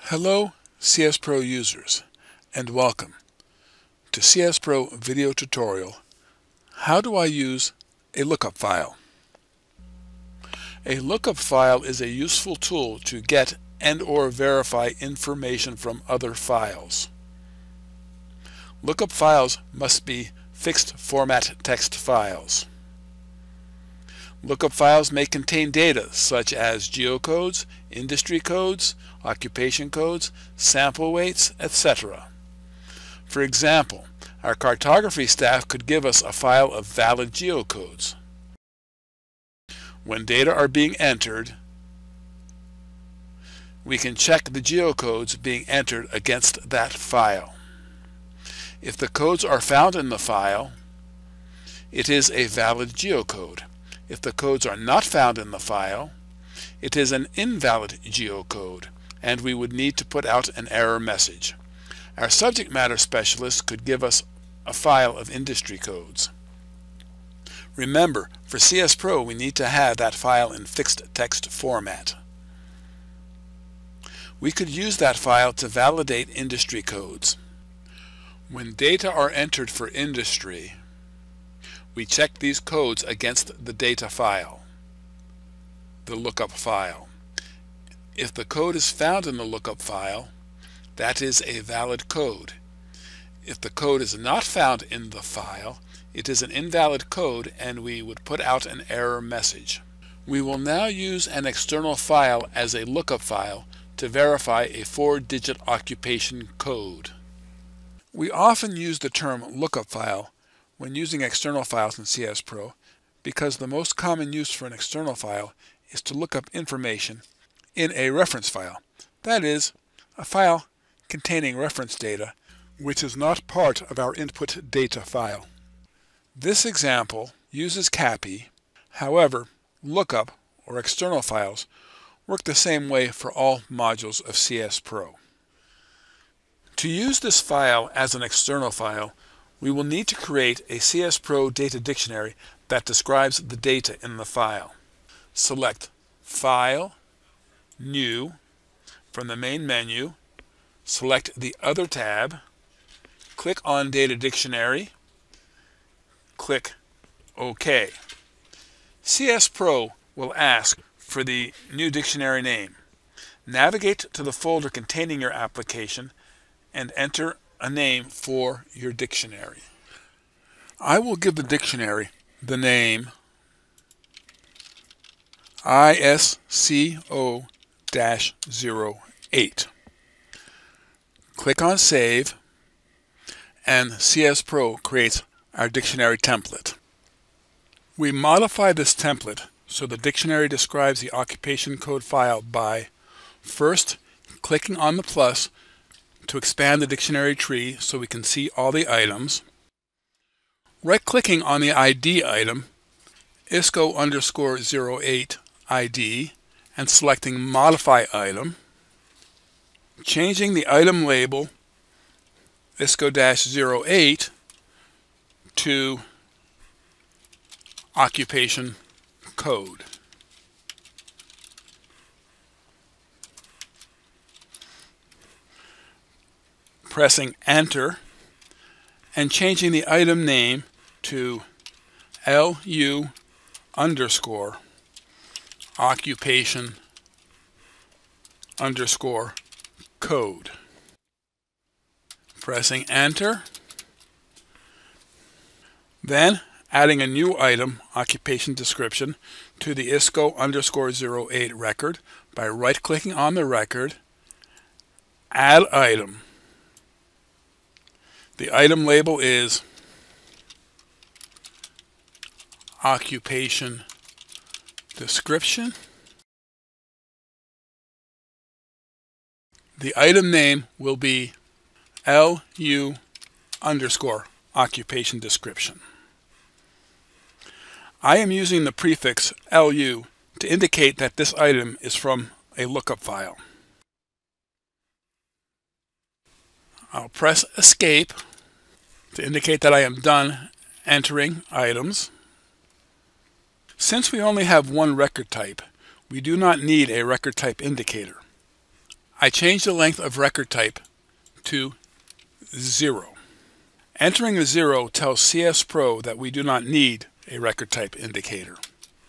Hello CSPro users and welcome to CSPro video tutorial. How do I use a lookup file? A lookup file is a useful tool to get and/or verify information from other files. Lookup files must be fixed format text files. Lookup files may contain data such as geocodes, industry codes, occupation codes, sample weights, etc. For example, our cartography staff could give us a file of valid geocodes. When data are being entered, we can check the geocodes being entered against that file. If the codes are found in the file, it is a valid geocode. If the codes are not found in the file, it is an invalid geocode, and we would need to put out an error message. Our subject matter specialist could give us a file of industry codes. Remember, for CSPro we need to have that file in fixed text format. We could use that file to validate industry codes. When data are entered for industry, we check these codes against the data file, the lookup file. If the code is found in the lookup file, that is a valid code. If the code is not found in the file, it is an invalid code and we would put out an error message. We will now use an external file as a lookup file to verify a 4-digit occupation code. We often use the term lookup file when using external files in CSPro because the most common use for an external file is to look up information in a reference file. That is, a file containing reference data which is not part of our input data file. This example uses CAPI. However, lookup or external files work the same way for all modules of CSPro. To use this file as an external file, we will need to create a CSPro data dictionary that describes the data in the file. Select File, New from the main menu, select the Other tab, click on Data Dictionary, click OK. CSPro will ask for the new dictionary name. Navigate to the folder containing your application and enter a name for your dictionary. I will give the dictionary the name ISCO-08. Click on Save and CSPro creates our dictionary template. We modify this template so the dictionary describes the occupation code file by first clicking on the plus to expand the dictionary tree so we can see all the items, right-clicking on the ID item, ISCO_08 ID, and selecting Modify Item, changing the item label ISCO-08 to Occupation Code. Pressing Enter and changing the item name to LU_occupation_code. Pressing Enter, then adding a new item, occupation description, to the ISCO_08 record by right-clicking on the record, Add Item. The item label is Occupation Description. The item name will be LU_occupation description. I am using the prefix LU to indicate that this item is from a lookup file. I'll press Escape to indicate that I am done entering items. Since we only have one record type, we do not need a record type indicator. I change the length of record type to 0. Entering the 0 tells CSPro that we do not need a record type indicator.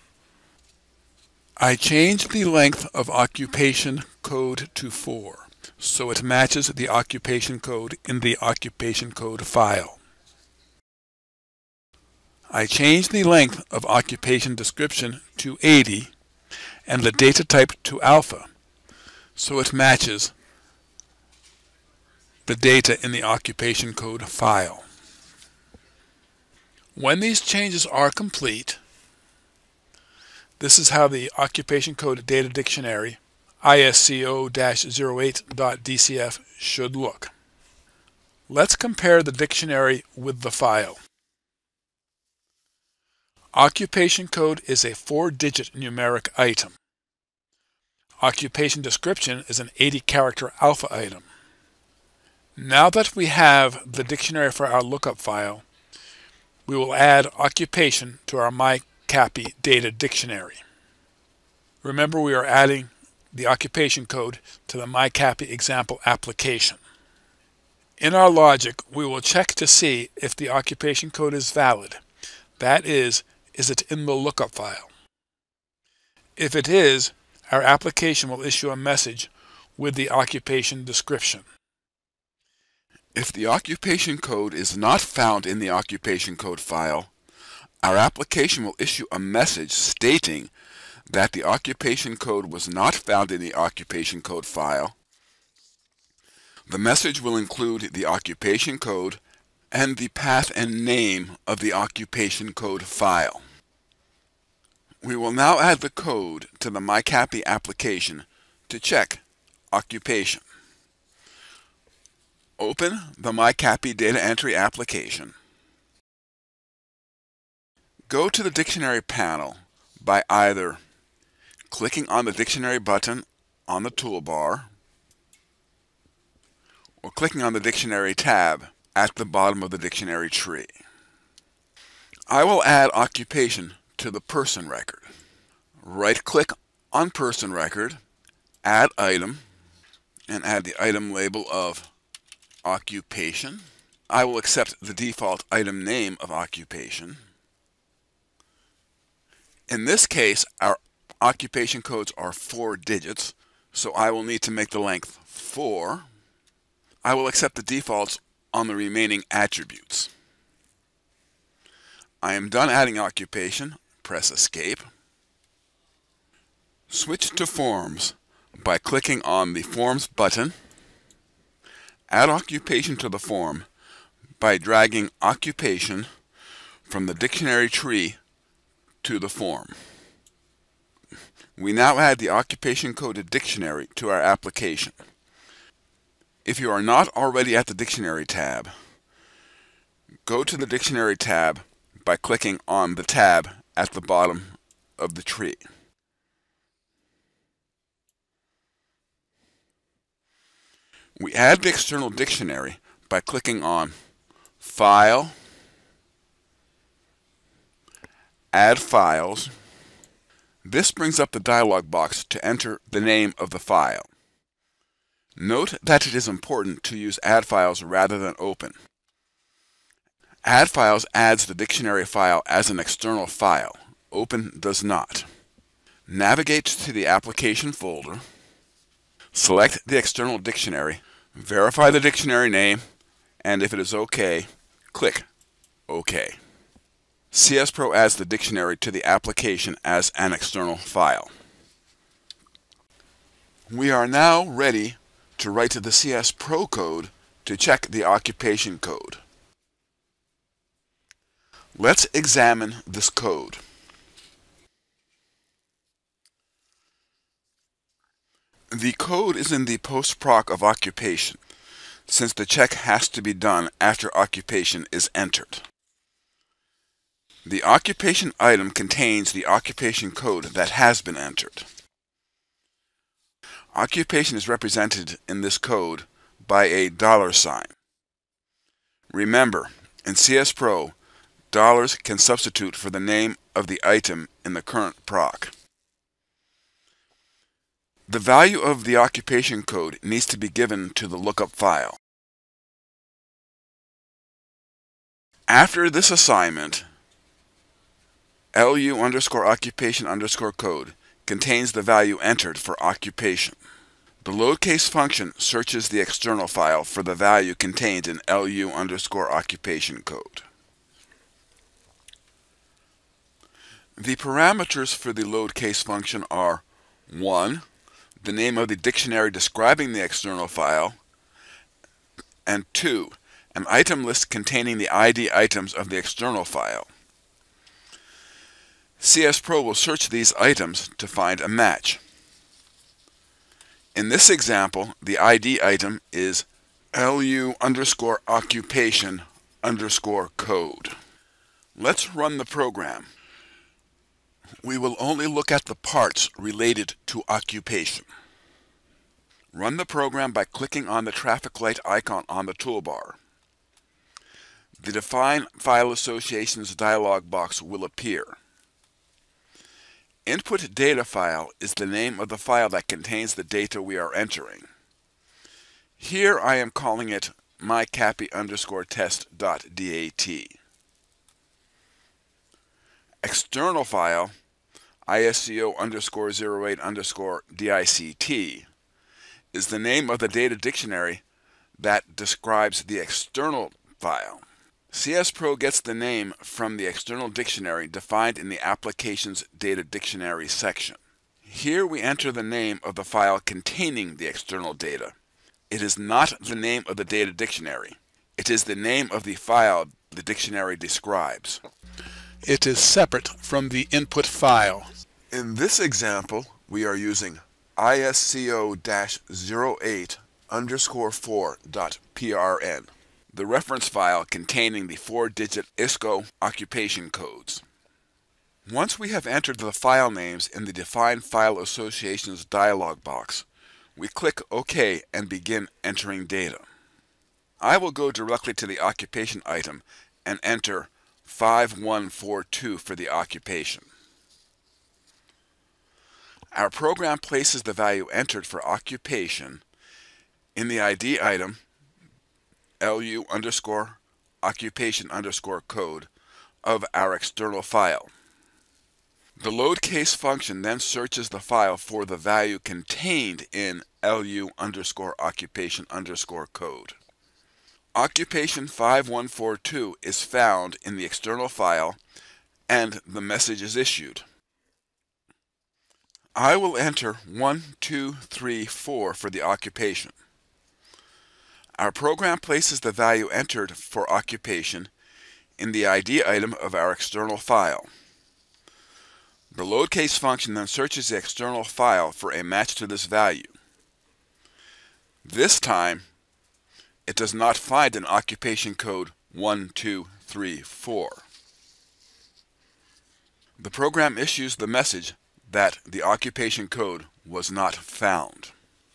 I change the length of occupation code to 4, so it matches the occupation code in the occupation code file. I change the length of occupation description to 80 and the data type to alpha, so it matches the data in the occupation code file. When these changes are complete, this is how the occupation code data dictionary ISCO-08.dcf should look. Let's compare the dictionary with the file. Occupation code is a 4-digit numeric item. Occupation description is an 80-character alpha item. Now that we have the dictionary for our lookup file, we will add occupation to our myCAPI data dictionary. Remember, we are adding the occupation code to the myCAPI example application. In our logic, we will check to see if the occupation code is valid. That is it in the lookup file? If it is, our application will issue a message with the occupation description. If the occupation code is not found in the occupation code file, our application will issue a message stating that the occupation code was not found in the occupation code file. The message will include the occupation code and the path and name of the occupation code file. We will now add the code to the myCAPI application to check occupation. Open the myCAPI data entry application. Go to the dictionary panel by either clicking on the dictionary button on the toolbar or clicking on the dictionary tab at the bottom of the dictionary tree. I will add occupation to the person record. Right-click on person record, add item, and add the item label of occupation. I will accept the default item name of occupation. In this case, our occupation codes are 4 digits, so I will need to make the length 4. I will accept the defaults on the remaining attributes. I am done adding occupation. Press Escape. Switch to Forms by clicking on the Forms button. Add occupation to the form by dragging occupation from the dictionary tree to the form. We now add the occupation coded dictionary to our application. If you are not already at the dictionary tab, go to the dictionary tab by clicking on the tab at the bottom of the tree. We add the external dictionary by clicking on File, Add Files. This brings up the dialog box to enter the name of the file. Note that it is important to use Add Files rather than Open. Add Files adds the dictionary file as an external file. Open does not. Navigate to the application folder. Select the external dictionary. Verify the dictionary name, and if it is OK, click OK. CSPro adds the dictionary to the application as an external file. We are now ready to write the CSPro code to check the occupation code. Let's examine this code. The code is in the post-proc of occupation, since the check has to be done after occupation is entered. The occupation item contains the occupation code that has been entered. Occupation is represented in this code by a $sign. Remember, in CSPro, dollars can substitute for the name of the item in the current proc. The value of the occupation code needs to be given to the lookup file. After this assignment, LU_occupation_code contains the value entered for occupation. The load case function searches the external file for the value contained in LU_occupation code. The parameters for the load case function are 1. The name of the dictionary describing the external file, and 2. An item list containing the ID items of the external file. CSPro will search these items to find a match. In this example, the ID item is LU_occupation_code. Let's run the program. We will only look at the parts related to occupation. Run the program by clicking on the traffic light icon on the toolbar. The Define File Associations dialog box will appear. Input data file is the name of the file that contains the data we are entering. Here I am calling it mycappy_test.dat. External file, ISCO_08_DICT, is the name of the data dictionary that describes the external file. CSPro gets the name from the external dictionary defined in the Applications Data Dictionary section. Here we enter the name of the file containing the external data. It is not the name of the data dictionary. It is the name of the file the dictionary describes. It is separate from the input file. In this example, we are using ISCO-08_4.PRN, the reference file containing the 4-digit ISCO occupation codes. Once we have entered the file names in the Define File Associations dialog box, we click OK and begin entering data. I will go directly to the occupation item and enter 5142 for the occupation. Our program places the value entered for occupation in the ID item LU_occupation_code of our external file. The load case function then searches the file for the value contained in LU_occupation_code. Occupation 5142 is found in the external file and the message is issued. I will enter 1, 2, 3, 4 for the occupation. Our program places the value entered for occupation in the ID item of our external file. The load case function then searches the external file for a match to this value. This time, it does not find an occupation code 1, 2, 3, 4. The program issues the message that the occupation code was not found.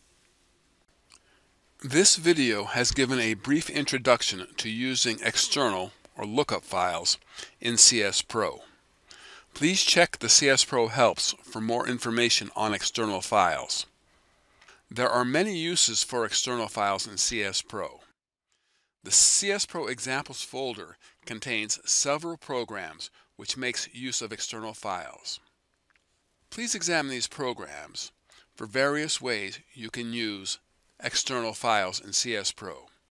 This video has given a brief introduction to using external or lookup files in CSPro. Please check the CSPro helps for more information on external files. There are many uses for external files in CSPro. The CSPro Examples folder contains several programs which makes use of external files. Please examine these programs for various ways you can use external files in CSPro.